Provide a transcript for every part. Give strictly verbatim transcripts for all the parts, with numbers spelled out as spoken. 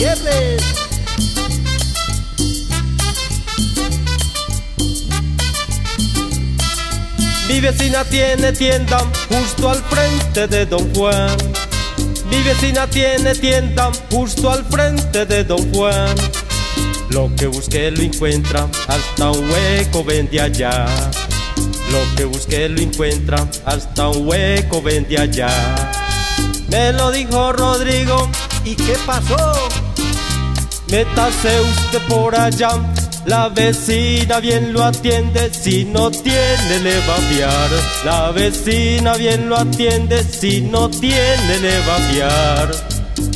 Gutiérrez. Mi vecina tiene tienda justo al frente de Don Juan. Mi vecina tiene tienda justo al frente de Don Juan. Lo que busque lo encuentra, hasta un hueco vende allá. Lo que busque lo encuentra, hasta un hueco vende allá. Me lo dijo Rodrigo. ¿Y qué pasó? Métase usted por allá, la vecina bien lo atiende, si no tiene le va a fiar. La vecina bien lo atiende, si no tiene le va a fiar.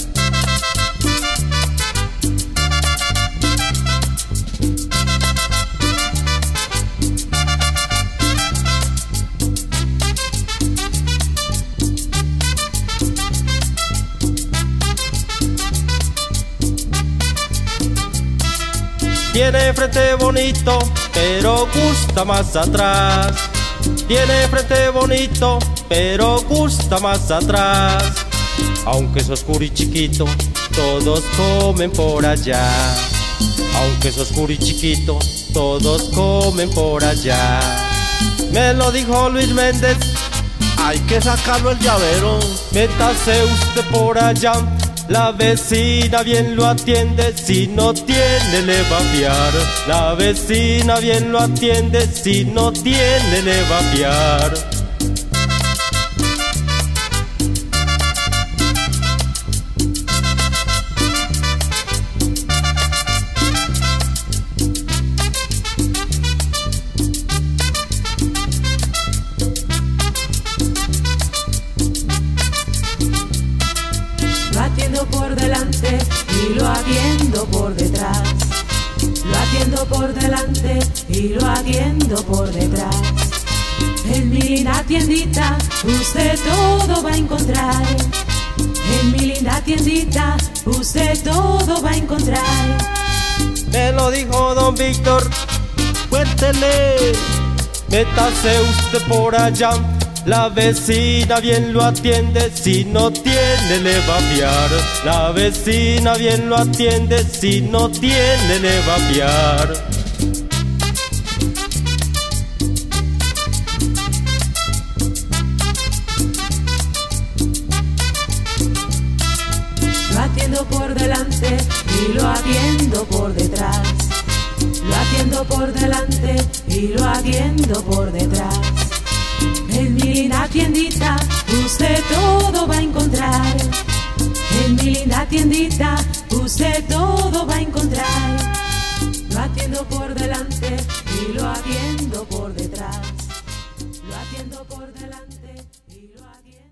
Tiene frente bonito, pero gusta más atrás. Tiene frente bonito, pero gusta más atrás. Aunque es oscuro y chiquito, todos comen por allá. Aunque es oscuro y chiquito, todos comen por allá. Me lo dijo Luis Méndez. Hay que sacarlo el llavero. Métase usted por allá, la vecina bien lo atiende, si no tiene le va a fiar. La vecina bien lo atiende, si no tiene le va a fiar. Lo atiendo por delante y lo atiendo por detrás. Lo atiendo por delante y lo atiendo por detrás. En mi linda tiendita usted todo va a encontrar. En mi linda tiendita usted todo va a encontrar. Me lo dijo don Víctor. Cuéntele. Métase usted por allá, la vecina bien lo atiende, si no tiene le va a fiar. La vecina bien lo atiende, si no tiene le va a fiar. Lo atiendo por delante y lo atiendo por detrás. Lo atiendo por delante y lo atiendo por detrás. En mi linda tiendita usted todo va a encontrar. En mi linda tiendita usted todo va a encontrar. Lo atiendo por delante y lo atiendo por detrás. Lo atiendo por delante y lo atiendo